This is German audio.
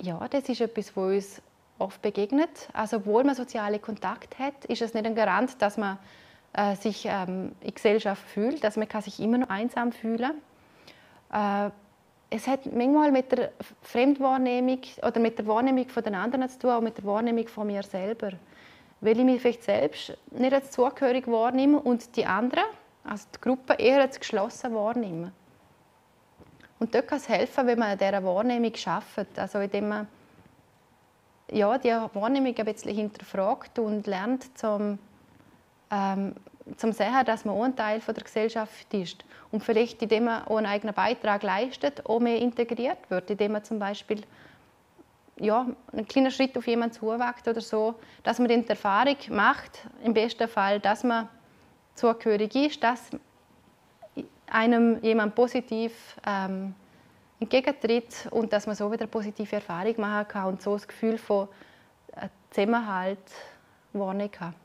Ja, das ist etwas, was uns oft begegnet. Also, obwohl man soziale Kontakte hat, ist es nicht ein Garant, dass man sich in Gesellschaft fühlt. Also man kann sich immer noch einsam fühlen. Es hat manchmal mit der Fremdwahrnehmung oder mit der Wahrnehmung von den anderen zu tun, auch mit der Wahrnehmung von mir selber. Weil ich mich vielleicht selbst nicht als zugehörig wahrnehme und die anderen, also die Gruppe, eher als geschlossen wahrnehmen. Und dort kann es helfen, wenn man an dieser Wahrnehmung arbeitet. Also indem man die Wahrnehmung ein bisschen hinterfragt und lernt, zum sehen, dass man auch ein Teil der Gesellschaft ist. Und vielleicht, indem man auch einen eigenen Beitrag leistet, auch mehr integriert wird. Indem man zum Beispiel einen kleinen Schritt auf jemanden zuwagt oder so, dass man die Erfahrung macht, im besten Fall, dass man zugehörig ist, dass einem jemand positiv entgegentritt und dass man so wieder eine positive Erfahrung machen kann und so das Gefühl von Zusammenhalt wahrnehmen kann.